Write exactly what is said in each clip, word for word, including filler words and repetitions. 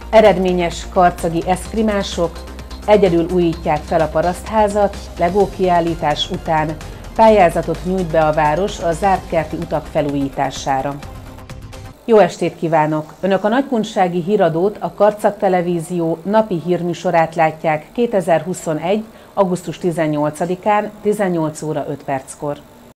Eredményes karcagi eszkrimások egyedül újítják fel a parasztházat, Lego kiállítás után pályázatot nyújt be a város a zárt kerti utak felújítására. Jó estét kívánok! Önök a Nagykunsági Híradót, a Karcag Televízió napi hírműsorát látják kétezer-huszonegy. augusztus tizennyolcadikán tizennyolc óra öt perckor.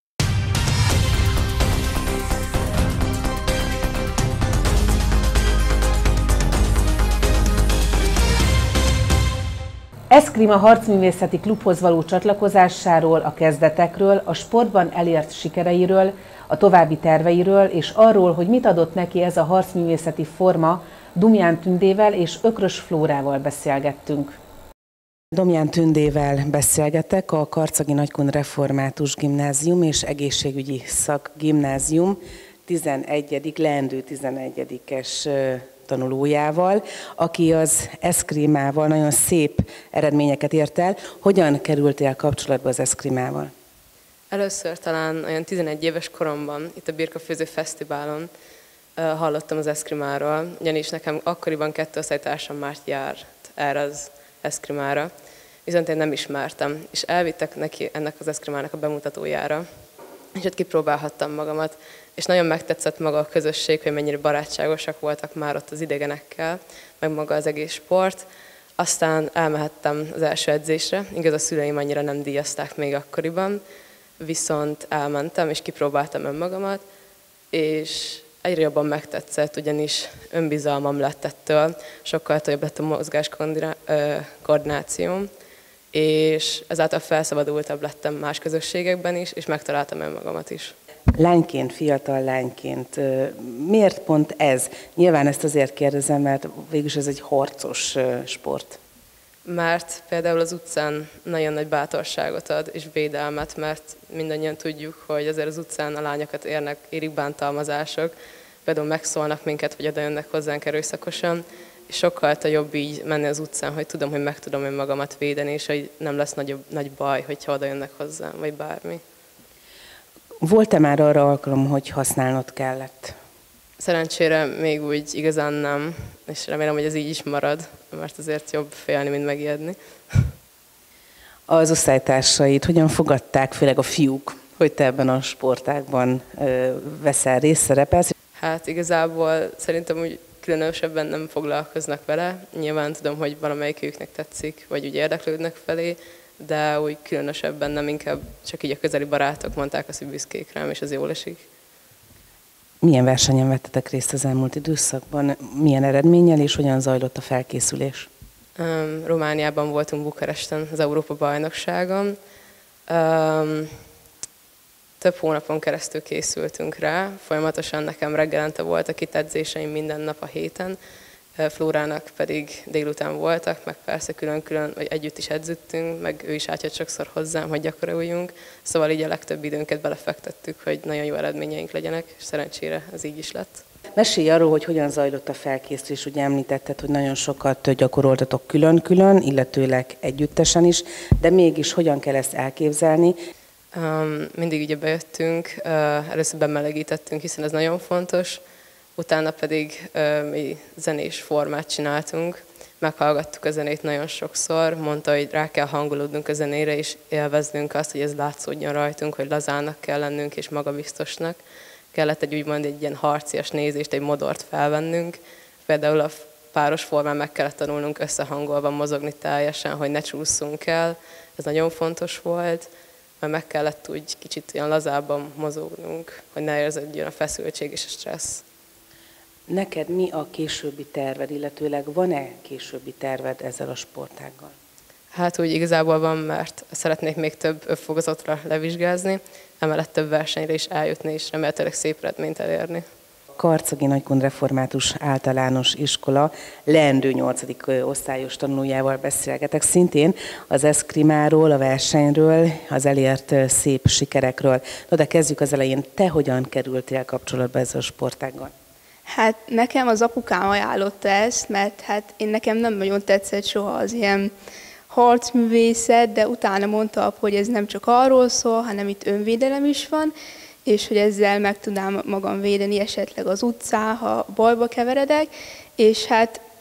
Eszkrima harcművészeti klubhoz való csatlakozásáról, a kezdetekről, a sportban elért sikereiről, a további terveiről és arról, hogy mit adott neki ez a harcművészeti forma, Domján Tündével és Ökrös Flórával beszélgettünk. Domján Tündével beszélgetek, a Karcagi Nagykun Református Gimnázium és Egészségügyi Szakgimnázium tizenegyedik leendő tizenegyedikes tanulójával, aki az eszkrimával nagyon szép eredményeket ért el. Hogyan kerültél kapcsolatba az eszkrimával? Először talán olyan tizenegy éves koromban, itt a Birkafőző Fesztiválon hallottam az eszkrimáról, ugyanis nekem akkoriban kettő osztálytársam már járt erre az eszkrimára, viszont én nem ismertem, és elvittek neki ennek az eszkrimának a bemutatójára, és ott kipróbálhattam magamat, és nagyon megtetszett maga a közösség, hogy mennyire barátságosak voltak már ott az idegenekkel, meg maga az egész sport. Aztán elmehettem az első edzésre, igaz a szüleim annyira nem díjazták még akkoriban, viszont elmentem és kipróbáltam önmagamat, és egyre jobban megtetszett, ugyanis önbizalmam lett ettől, sokkal jobb lett a mozgás koordinációm, és ezáltal felszabadultabb lettem más közösségekben is, és megtaláltam önmagamat is. Lányként, fiatal lányként, miért pont ez? Nyilván ezt azért kérdezem, mert végülis ez egy harcos sport. Mert például az utcán nagyon nagy bátorságot ad és védelmet, mert mindannyian tudjuk, hogy azért az utcán a lányokat érnek, érik bántalmazások, például megszólnak minket, vagy oda jönnek hozzánk erőszakosan, és sokkal jobb így menni az utcán, hogy tudom, hogy meg tudom én magamat védeni, és hogy nem lesz nagyobb, nagy baj, hogyha oda jönnek hozzám, vagy bármi. Volt-e már arra alkalom, hogy használnod kellett? Szerencsére még úgy igazán nem, és remélem, hogy ez így is marad, mert azért jobb félni, mint megijedni. Az osztálytársaid hogyan fogadták, főleg a fiúk, hogy te ebben a sportágban veszel részt, szerepelsz? Hát igazából szerintem úgy különösebben nem foglalkoznak vele. Nyilván tudom, hogy valamelyiküknek tetszik, vagy úgy érdeklődnek felé, de úgy különösebben nem, inkább csak így a közeli barátok mondták azt, hogy büszkék rám, és az jól esik. Milyen versenyen vettetek részt az elmúlt időszakban? Milyen eredménnyel és hogyan zajlott a felkészülés? Um, Romániában voltunk Bukaresten az Európa-bajnokságon. Um, több hónapon keresztül készültünk rá. Folyamatosan nekem reggelente voltak itt edzéseim minden nap a héten. Flórának pedig délután voltak, meg persze külön-külön, vagy együtt is edződtünk, meg ő is átjött sokszor hozzám, hogy gyakoroljunk. Szóval így a legtöbb időnket belefektettük, hogy nagyon jó eredményeink legyenek, és szerencsére ez így is lett. Mesélj arról, hogy hogyan zajlott a felkészülés. Ugye említetted, hogy nagyon sokat gyakoroltatok külön-külön, illetőleg együttesen is, de mégis hogyan kell ezt elképzelni? Um, mindig ugye bejöttünk, uh, először bemelegítettünk, hiszen ez nagyon fontos, utána pedig uh, mi zenés formát csináltunk, meghallgattuk a zenét nagyon sokszor, mondta, hogy rá kell hangolódnunk a zenére, és élveznünk azt, hogy ez látszódjon rajtunk, hogy lazának kell lennünk, és magabiztosnak. Kellett egy úgymond egy ilyen harcias nézést, egy modort felvennünk. Például a páros formán meg kellett tanulnunk összehangolva mozogni teljesen, hogy ne csúszunk el. Ez nagyon fontos volt, mert meg kellett úgy kicsit olyan lazábban mozognunk, hogy ne érződjön a feszültség és a stressz. Neked mi a későbbi terved, illetőleg van-e későbbi terved ezzel a sportággal? Hát úgy igazából van, mert szeretnék még több öffogazatra levizsgázni, emellett több versenyre is eljutni, és remélhetőleg szép eredményt elérni. Karcagi Nagykun Református Általános Iskola leendő nyolcadik osztályos tanulójával beszélgetek, szintén az eszkrimáról, a versenyről, az elért szép sikerekről. No, de kezdjük az elején. Te hogyan kerültél kapcsolatba ezzel a sportággal? Hát nekem az apukám ajánlotta ezt, mert hát én nekem nem nagyon tetszett soha az ilyen harcművészet, de utána mondta, hogy ez nem csak arról szól, hanem itt önvédelem is van, és hogy ezzel meg tudnám magam védeni esetleg az utcán, ha bajba keveredek, és hát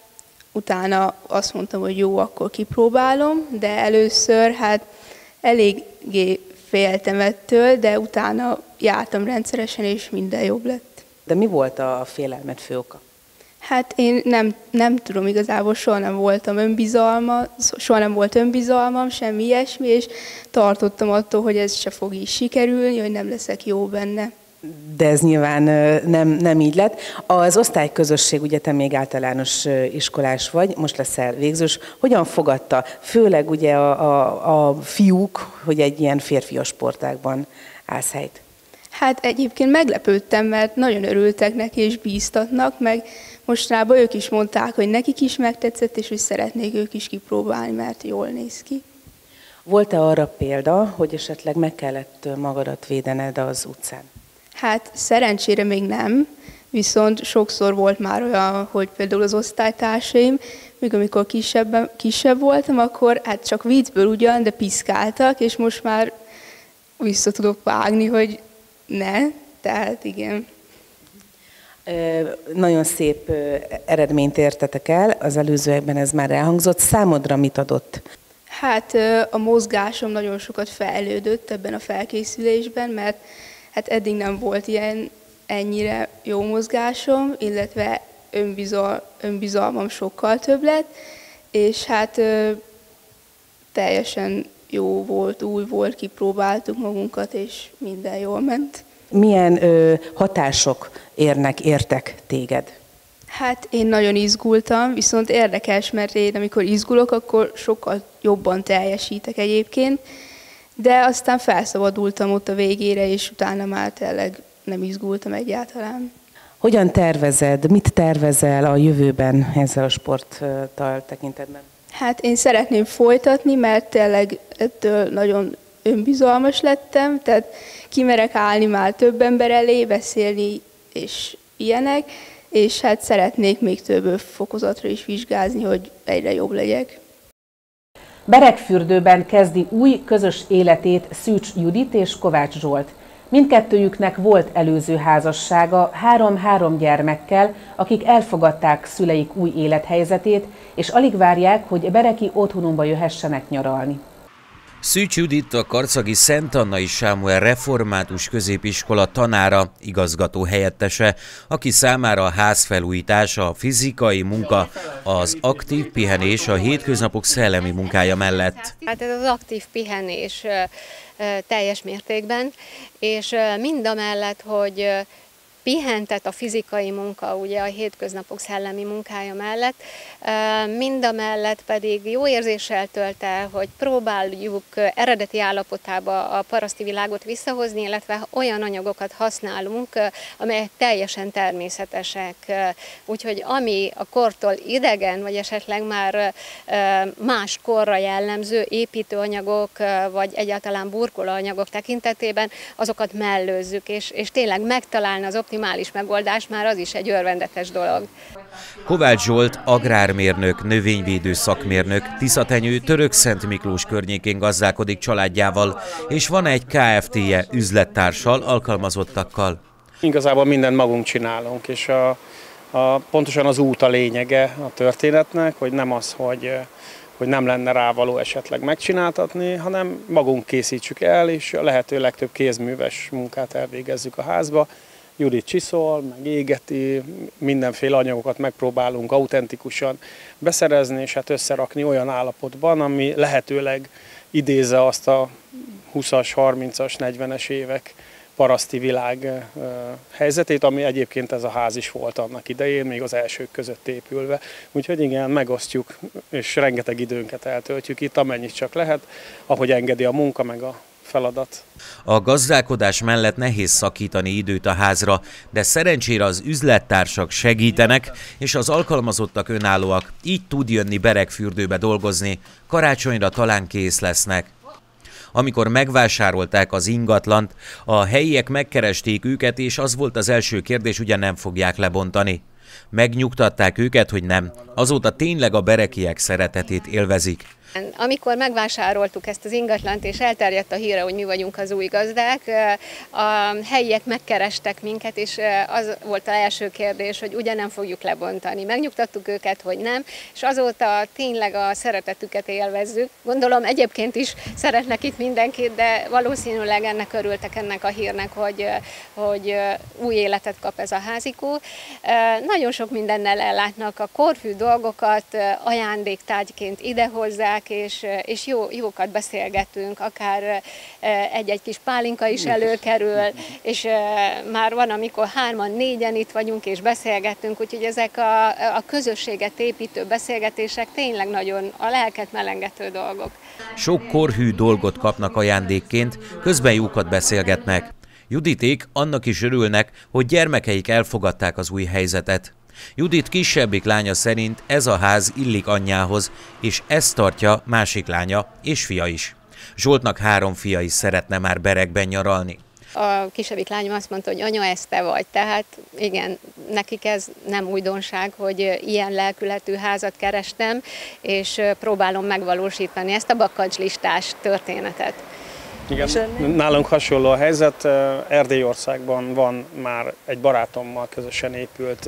utána azt mondtam, hogy jó, akkor kipróbálom, de először hát eléggé féltem ettől, de utána jártam rendszeresen, és minden jobb lett. De mi volt a félelmed fő oka? Hát én nem, nem tudom, igazából soha nem voltam önbizalma, soha nem volt önbizalmam, semmi ilyesmi, és tartottam attól, hogy ez se fog így sikerülni, hogy nem leszek jó benne. De ez nyilván nem, nem így lett. Az osztályközösség, ugye te még általános iskolás vagy, most leszel végzős, hogyan fogadta, főleg ugye a, a, a fiúk, hogy egy ilyen férfias sportágban állsz helyt? Hát egyébként meglepődtem, mert nagyon örültek neki, és bíztatnak, meg mostanában ők is mondták, hogy nekik is megtetszett, és hogy szeretnék ők is kipróbálni, mert jól néz ki. Volt-e arra példa, hogy esetleg meg kellett magadat védened az utcán? Hát szerencsére még nem, viszont sokszor volt már olyan, hogy például az osztálytársaim, még amikor kisebb, kisebb voltam, akkor hát csak viccből ugyan, de piszkáltak, és most már vissza tudok vágni, hogy ne, tehát igen. Nagyon szép eredményt értetek el, az előzőekben ez már elhangzott. Számodra mit adott? Hát a mozgásom nagyon sokat fejlődött ebben a felkészülésben, mert hát eddig nem volt ilyen ennyire jó mozgásom, illetve önbizal, önbizalmam sokkal több lett, és hát ö, teljesen jó volt, új volt, kipróbáltuk magunkat, és minden jól ment. Milyen ö, hatások érnek, értek téged? Hát én nagyon izgultam, viszont érdekes, mert én amikor izgulok, akkor sokkal jobban teljesítek egyébként, de aztán felszabadultam ott a végére, és utána már tényleg nem izgultam egyáltalán. Hogyan tervezed, mit tervezel a jövőben ezzel a sporttal tekintetben? Hát én szeretném folytatni, mert tényleg ettől nagyon önbizalmas lettem, tehát kimerek állni már több ember elé, beszélni és ilyenek, és hát szeretnék még több fokozatra is vizsgázni, hogy egyre jobb legyek. Beregfürdőben kezdi új közös életét Szűcs Judit és Kovács Zsolt. Mindkettőjüknek volt előző házassága három-három gyermekkel, akik elfogadták szüleik új élethelyzetét, és alig várják, hogy bereki otthonunkba jöhessenek nyaralni. Szűcs Judit a karcagi Szent Annai Sámuel Református Középiskola tanára, igazgató helyettese, aki számára a házfelújítás, a fizikai munka, az aktív pihenés a hétköznapok szellemi munkája mellett. Hát ez az aktív pihenés teljes mértékben, és mindamellett, hogy pihentet a fizikai munka ugye a hétköznapok szellemi munkája mellett, mindamellett pedig jó érzéssel tölt el, hogy próbáljuk eredeti állapotába a paraszti világot visszahozni, illetve olyan anyagokat használunk, amelyek teljesen természetesek. Úgyhogy ami a kortól idegen, vagy esetleg már más korra jellemző építőanyagok, vagy egyáltalán burkolóanyagok tekintetében, azokat mellőzzük, és, és tényleg megtalálni az optimális megoldás, már az is egy örvendetes dolog. Kovács Zsolt agrármérnök, növényvédő szakmérnök, Tiszatenyő, Törökszent Miklós környékén gazdálkodik családjával, és van egy ká ef té-je üzlettársal, alkalmazottakkal. Igazából mindent magunk csinálunk, és a, a, pontosan az út a lényege a történetnek, hogy nem az, hogy, hogy nem lenne rávaló esetleg megcsináltatni, hanem magunk készítsük el, és a lehető legtöbb kézműves munkát elvégezzük a házba. Judit csiszol, meg égeti, mindenféle anyagokat megpróbálunk autentikusan beszerezni, és hát összerakni olyan állapotban, ami lehetőleg idézze azt a huszas, harmincas, negyvenes évek paraszti világ helyzetét, ami egyébként ez a ház is volt annak idején, még az elsők között épülve. Úgyhogy igen, megosztjuk, és rengeteg időnket eltöltjük itt, amennyit csak lehet, ahogy engedi a munka, meg a feladat. A gazdálkodás mellett nehéz szakítani időt a házra, de szerencsére az üzlettársak segítenek, és az alkalmazottak önállóak, így tud jönni Beregfürdőbe dolgozni, karácsonyra talán kész lesznek. Amikor megvásárolták az ingatlant, a helyiek megkeresték őket, és az volt az első kérdés, ugye nem fogják lebontani. Megnyugtatták őket, hogy nem, azóta tényleg a berekiek szeretetét élvezik. Amikor megvásároltuk ezt az ingatlant, és elterjedt a híre, hogy mi vagyunk az új gazdák, a helyiek megkerestek minket, és az volt az első kérdés, hogy ugye nem fogjuk lebontani. Megnyugtattuk őket, hogy nem, és azóta tényleg a szeretetüket élvezzük. Gondolom egyébként is szeretnek itt mindenkit, de valószínűleg ennek örültek ennek a hírnek, hogy, hogy új életet kap ez a házikó. Nagyon sok mindennel ellátnak, a korhű dolgokat ajándéktárgyként idehozzák, és, és jó, jókat beszélgetünk, akár egy-egy kis pálinka is előkerül, és már van, amikor hárman, négyen itt vagyunk és beszélgetünk, úgyhogy ezek a, a közösséget építő beszélgetések tényleg nagyon a lelket melengető dolgok. Sok korhű dolgot kapnak ajándékként, közben jókat beszélgetnek. Juditék annak is örülnek, hogy gyermekeik elfogadták az új helyzetet. Judit kisebbik lánya szerint ez a ház illik anyjához, és ezt tartja másik lánya és fia is. Zsoltnak három fia is szeretne már Beregben nyaralni. A kisebbik lányom azt mondta, hogy anya, ez te vagy. Tehát igen, nekik ez nem újdonság, hogy ilyen lelkületű házat kerestem, és próbálom megvalósítani ezt a bakkagylistás történetet. Igen, nálunk hasonló a helyzet. Erdélyországban van már egy barátommal közösen épült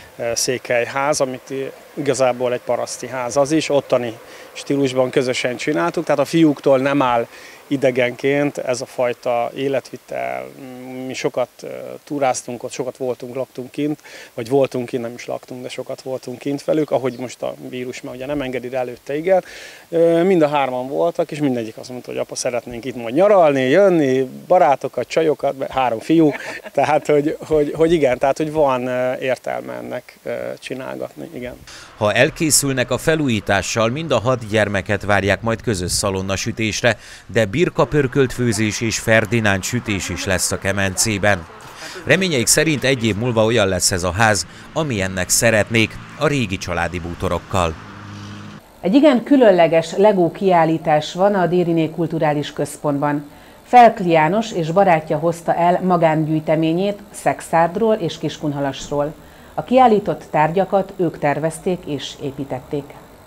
székelyház, amit igazából egy paraszti ház az is, ottani stílusban közösen csináltuk, tehát a fiúktól nem áll idegenként ez a fajta életvitel. Mi sokat túráztunk ott, sokat voltunk, laktunk kint, vagy voltunk kint, nem is laktunk, de sokat voltunk kint velük, ahogy most a vírus már ugye nem engedi, de előtte igen. Mind a hárman voltak, és mindegyik azt mondta, hogy apa, szeretnénk itt majd nyaralni, jönni, barátokat, csajokat, három fiú, tehát hogy, hogy, hogy igen, tehát hogy van értelme ennek csinálgatni, igen. Ha elkészülnek a felújítással, mind a hat gyermeket várják majd közös szalonnasütésre, de birkapörkölt főzés és Ferdinánd sütés is lesz a kemencében. Reményeik szerint egy év múlva olyan lesz ez a ház, amilyennek szeretnék, a régi családi bútorokkal. Egy igen különleges Lego kiállítás van a Dériné Kulturális Központban. Felkli János és barátja hozta el magángyűjteményét Szexárdról és Kiskunhalasról. A kiállított tárgyakat ők tervezték és építették.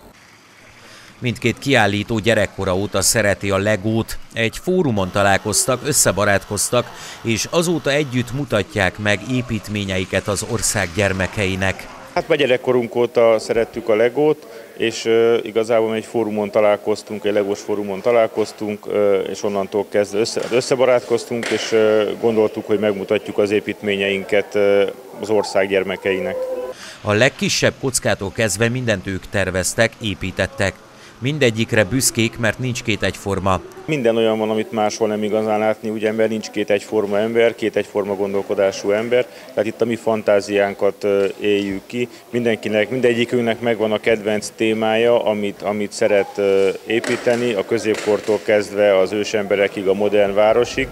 Mindkét kiállító gyerekkora óta szereti a Legót, egy fórumon találkoztak, összebarátkoztak, és azóta együtt mutatják meg építményeiket az ország gyermekeinek. Hát már gyerekkorunk óta szerettük a Legót, és uh, igazából egy fórumon találkoztunk, egy legós fórumon találkoztunk, uh, és onnantól kezdve össze, összebarátkoztunk, és uh, gondoltuk, hogy megmutatjuk az építményeinket uh, az ország gyermekeinek. A legkisebb kockától kezdve mindent ők terveztek, építettek. Mindegyikre büszkék, mert nincs két egyforma. Minden olyan van, amit máshol nem igazán látni, ugye, mert nincs két egyforma ember, két egyforma gondolkodású ember, tehát itt a mi fantáziánkat éljük ki. Mindenkinek, mindegyikünknek megvan a kedvenc témája, amit, amit szeret építeni, a középkortól kezdve az ősemberekig, a modern városig.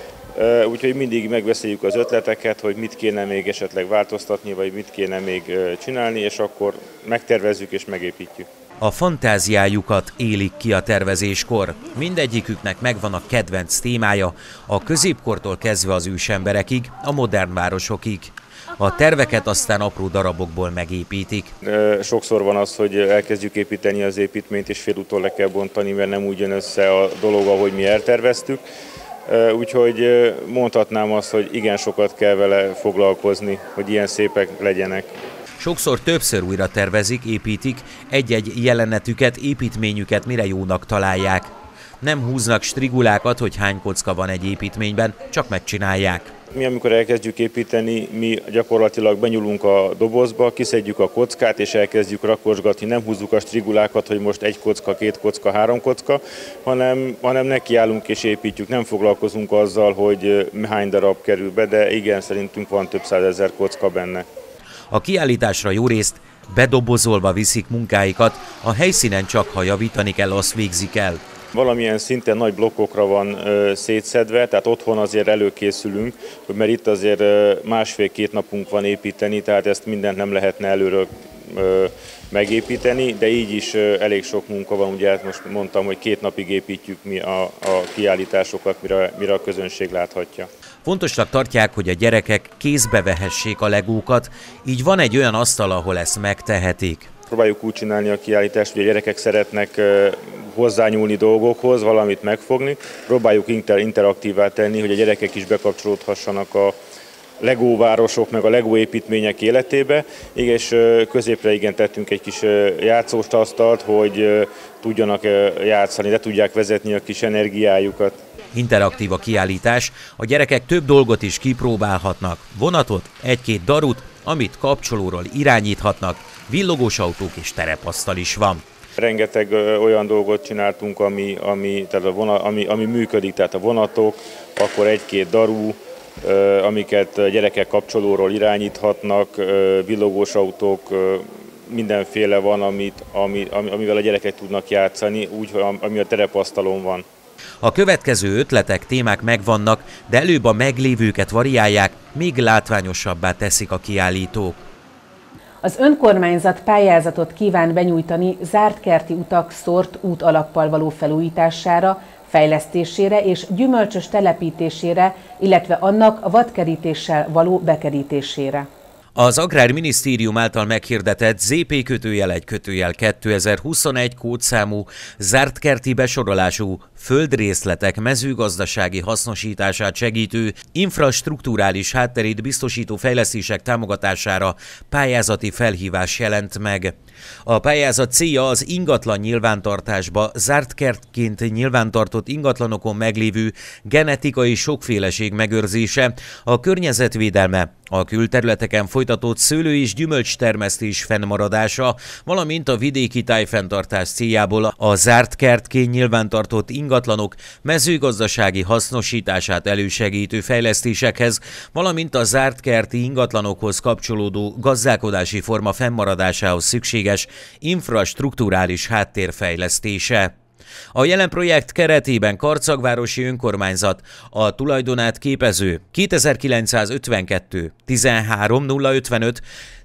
Úgyhogy mindig megbeszéljük az ötleteket, hogy mit kéne még esetleg változtatni, vagy mit kéne még csinálni, és akkor megtervezzük és megépítjük. A fantáziájukat élik ki a tervezéskor. Mindegyiküknek megvan a kedvenc témája, a középkortól kezdve az ősemberekig, a modern városokig. A terveket aztán apró darabokból megépítik. Sokszor van az, hogy elkezdjük építeni az építményt, és félúton le kell bontani, mert nem úgy jön össze a dolog, ahogy mi elterveztük. Úgyhogy mondhatnám azt, hogy igen sokat kell vele foglalkozni, hogy ilyen szépek legyenek. Sokszor többször újra tervezik, építik, egy-egy jelenetüket, építményüket mire jónak találják. Nem húznak strigulákat, hogy hány kocka van egy építményben, csak megcsinálják. Mi, amikor elkezdjük építeni, mi gyakorlatilag benyúlunk a dobozba, kiszedjük a kockát és elkezdjük rakosgatni. Nem húzzuk a strigulákat, hogy most egy kocka, két kocka, három kocka, hanem, hanem nekiállunk és építjük. Nem foglalkozunk azzal, hogy hány darab kerül be, de igen, szerintünk van több százezer kocka benne. A kiállításra jórészt bedobozolva viszik munkáikat, a helyszínen csak ha javítani kell, azt végzik el. Valamilyen szinten nagy blokkokra van ö, szétszedve, tehát otthon azért előkészülünk, mert itt azért másfél-két napunk van építeni, tehát ezt mindent nem lehetne előről ö, megépíteni, de így is ö, elég sok munka van, ugye most mondtam, hogy két napig építjük mi a, a kiállításokat, mire, mire a közönség láthatja. Fontosnak tartják, hogy a gyerekek kézbe vehessék a legókat, így van egy olyan asztal, ahol ezt megtehetik. Próbáljuk úgy csinálni a kiállítást, hogy a gyerekek szeretnek hozzányúlni dolgokhoz, valamit megfogni. Próbáljuk inter- interaktívá tenni, hogy a gyerekek is bekapcsolódhassanak a Lego városok, meg a Lego építmények életébe, és középre igen tettünk egy kis játszós asztalt, hogy tudjanak játszani, de tudják vezetni a kis energiájukat. Interaktív a kiállítás, a gyerekek több dolgot is kipróbálhatnak. Vonatot, egy-két darut, amit kapcsolóról irányíthatnak, villogós autók és terepasztal is van. Rengeteg olyan dolgot csináltunk, ami, ami, tehát a vonat, ami, ami működik, tehát a vonatok, akkor egy-két daru, amiket gyerekek kapcsolóról irányíthatnak, villogós autók, mindenféle van, amit, ami, amivel a gyerekek tudnak játszani, úgy, ami a terepasztalon van. A következő ötletek, témák megvannak, de előbb a meglévőket variálják, még látványosabbá teszik a kiállítók. Az önkormányzat pályázatot kíván benyújtani zártkerti utak szórt útalappal való felújítására, fejlesztésére és gyümölcsös telepítésére, illetve annak a vadkerítéssel való bekerítésére. Az Agrárminisztérium által meghirdetett zé pé kötőjel egy kötőjel kétezer-huszonegy kódszámú zártkerti besorolású földrészletek mezőgazdasági hasznosítását segítő infrastrukturális hátterét biztosító fejlesztések támogatására pályázati felhívás jelent meg. A pályázat célja az ingatlan nyilvántartásba zárt kertként nyilvántartott ingatlanokon meglévő genetikai sokféleség megőrzése, a környezetvédelme, a külterületeken folytatott szőlő- és gyümölcstermesztés fennmaradása, valamint a vidéki tájfenntartás céljából a zárt kertként nyilvántartott ingatlanok mezőgazdasági hasznosítását elősegítő fejlesztésekhez, valamint a zárt kerti ingatlanokhoz kapcsolódó gazdálkodási forma fennmaradásához szükséges infrastrukturális háttérfejlesztése. A jelen projekt keretében Karcagvárosi Önkormányzat a tulajdonát képező kétezer-kilencszázötvenkettő tizenhárom nulla ötvenöt,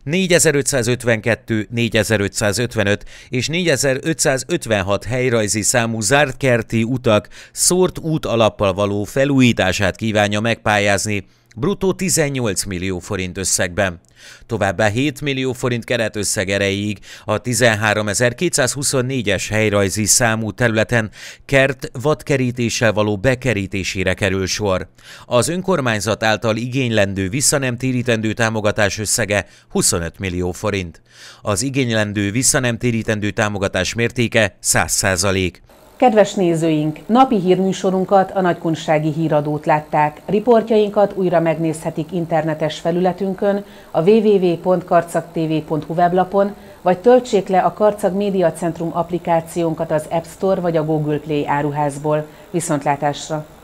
négyezer-ötszázötvenkettő négyezer-ötszázötvenöt és négyezer-ötszázötvenhat helyrajzi számú zárt kerti utak szórt útalappal való felújítását kívánja megpályázni, bruttó tizennyolc millió forint összegben. Továbbá hét millió forint keretösszeg erejéig a tizenháromezer-kétszázhuszonnégyes helyrajzi számú területen kert vadkerítéssel való bekerítésére kerül sor. Az önkormányzat által igénylendő visszanemtérítendő támogatás összege huszonöt millió forint. Az igénylendő visszanemtérítendő támogatás mértéke száz százalék. Kedves nézőink, napi hírműsorunkat, a Nagykunsági Híradót látták. Riportjainkat újra megnézhetik internetes felületünkön, a double-u double-u double-u pont karcagtv pont hu weblapon, vagy töltsék le a Karcag Média Centrum applikációnkat az App Store vagy a Google Play áruházból. Viszontlátásra!